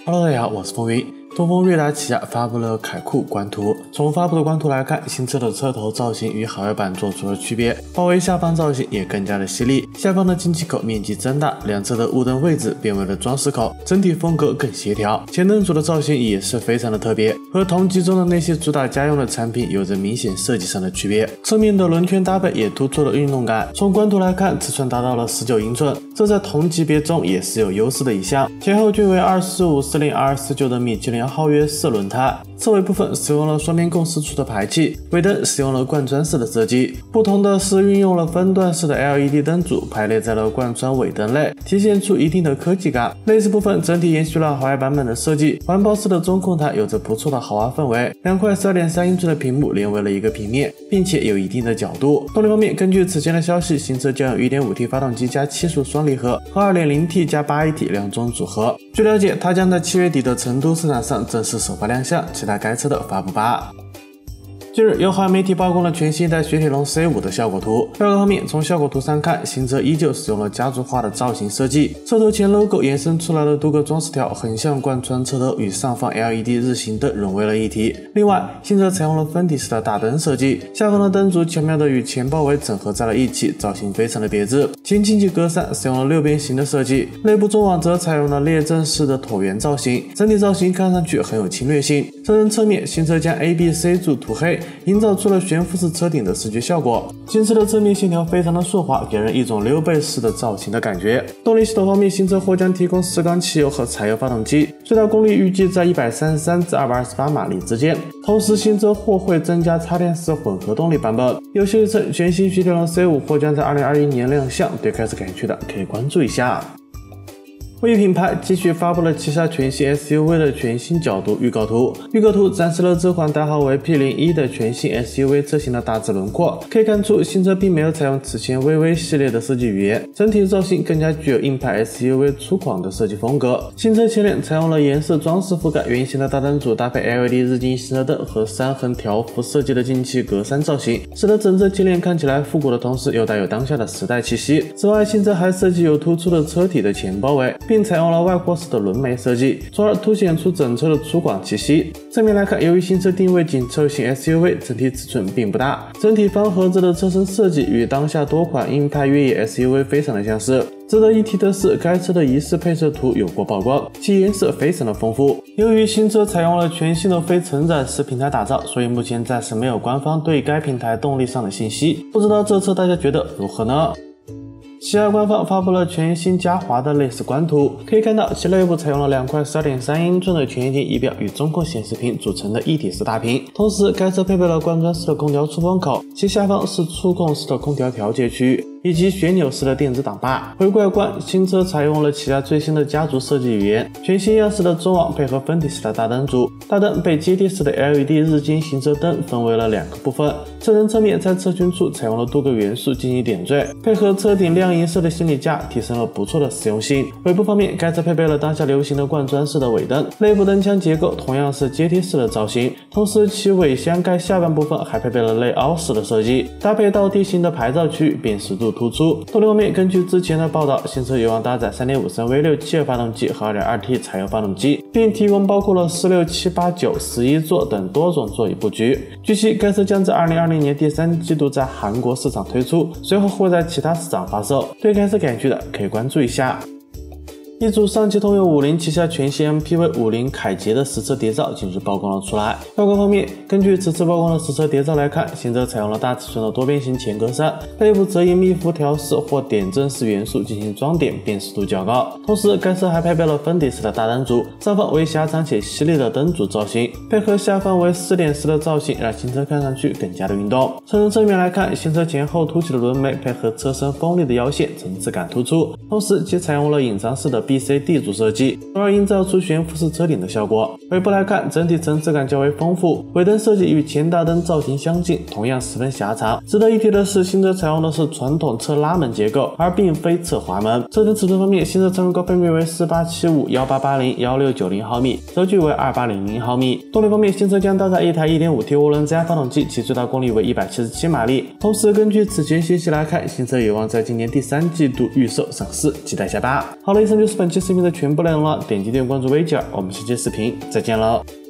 Hello， 大家好，我是风云。东风悦达起亚发布了凯酷官图。从发布的官图来看，新车的车头造型与海外版做出了区别，包围下方造型也更加的犀利，下方的进气口面积增大，两侧的雾灯位置变为了装饰口，整体风格更协调。前灯组的造型也是非常的特别，和同级中的那些主打家用的产品有着明显设计上的区别。侧面的轮圈搭配也突出了运动感。从官图来看，尺寸达到了19英寸，这在同级别中也是有优势的一项。前后均为245、40、249的米其林皓月式轮胎，侧尾部分使用了双边共释出的排气，尾灯使用了贯穿式的设计。不同的是，运用了分段式的 LED 灯组排列在了贯穿尾灯内，体现出一定的科技感。内饰部分整体延续了海外版本的设计，环抱式的中控台有着不错的豪华氛围，两块12.3英寸的屏幕连为了一个平面，并且有一定的角度。动力方面，根据此前的消息，新车将有 1.5T 发动机加7速双离合和 2.0T 加 8AT 两种组合。据了解，它将在7月底的成都市场上正式首发亮相，期待该车的发布吧。近日，有海外媒体曝光了全新一代雪铁龙 C5 的效果图。外观方面，从效果图上看，新车依旧使用了家族化的造型设计，车头前 logo 延伸出来的多个装饰条，横向贯穿车头，与上方 LED 日行灯融为了一体。另外，新车采用了分体式的大灯设计，下方的灯组巧妙的与前包围整合在了一起，造型非常的别致。前进气格栅使用了6边形的设计，内部中网则采用了列阵式的椭圆造型，整体造型看上去很有侵略性。车身侧面，新车将 A、B、C 柱涂黑，营造出了悬浮式车顶的视觉效果。新车的侧面线条非常的顺滑，给人一种溜背式的造型的感觉。动力系统方面，新车或将提供4缸汽油和柴油发动机，最大功率预计在133至228马力之间。同时，新车或会增加插电式混合动力版本。有消息称，全新雪铁龙 C5 或将在2021年亮相，对开车感兴趣的可以关注一下。威品牌继续发布了旗下全新 SUV 的全新角度预告图。预告图展示了这款代号为 P01 的全新 SUV 车型的大致轮廓。可以看出，新车并没有采用此前微微系列的设计语言，整体造型更加具有硬派 SUV 粗犷的设计风格。新车前脸采用了颜色装饰覆盖，圆形的大灯组搭配 LED 日间行车灯和3横条幅设计的进气格栅造型，使得整车前脸看起来复古的同时又带有当下的时代气息。此外，新车还设计有突出的车体的前包围，并采用了外扩式的轮眉设计，从而凸显出整车的粗犷气息。正面来看，由于新车定位紧凑型 SUV， 整体尺寸并不大，整体方盒子的车身设计与当下多款硬派越野 SUV 非常的相似。值得一提的是，该车的疑似配色图有过曝光，其颜色非常的丰富。由于新车采用了全新的非承载式平台打造，所以目前暂时没有官方对该平台动力上的信息，不知道这车大家觉得如何呢？起亚官方发布了全新嘉华的内饰官图，可以看到其内部采用了2块12.3英寸的全液晶仪表与中控显示屏组成的一体式大屏。同时，该车配备了贯穿式的空调出风口，其下方是触控式的空调调节区域，以及旋钮式的电子挡把。回顾外观，新车采用了起亚最新的家族设计语言，全新样式的中网配合分体式的大灯组，大灯被阶梯式的 LED 日间行车灯分为了2个部分。车身侧面在侧圈处采用了多个元素进行点缀，配合车顶亮银色的行李架，提升了不错的实用性。尾部方面，该车配备了当下流行的贯穿式的尾灯，内部灯腔结构同样是阶梯式的造型，同时其尾箱盖下半部分还配备了内凹式的设计，搭配倒梯形的牌照区域，辨识度突出。动力方面，根据之前的报道，新车有望搭载 3.5 升 V6 汽油发动机和 2.2T 柴油发动机，并提供包括了16、7、8、9、11座等多种座椅布局。据悉，该车将在2020年第3季度在韩国市场推出，随后会在其他市场发售。对该车感兴趣的可以关注一下。一组上汽通用50旗下全新 MPV 50凯捷的实车谍照近日曝光了出来。外观方面，根据此次曝光的实车谍照来看，新车采用了大尺寸的多边形前格栅，背部则以密辐条式或点阵式元素进行装点，辨识度较高。同时，该车还配备了分体式的大灯组，上方为狭长且犀利的灯组造型，配合下方为4点式的造型，让新车看上去更加的运动。车身正面来看，新车前后凸起的轮眉配合车身锋利的腰线，层次感突出。同时，其采用了隐藏式的 BCD 柱设计，从而营造出悬浮式车顶的效果。尾部来看，整体层次感较为丰富，尾灯设计与前大灯造型相近，同样十分狭长。值得一提的是，新车采用的是传统侧拉门结构，而并非侧滑门。车身尺寸方面，新车车身高分别为4875、1880、1690毫米，轴距为2800毫米。动力方面，新车将搭载一台 1.5T 涡轮增压发动机，其最大功率为177马力。同时，根据此前信息来看，新车有望在今年第3季度预售上市，期待一下吧。好了，以上就是本期视频的全部内容了，点击订阅关注微姐儿，我们下期视频再见喽。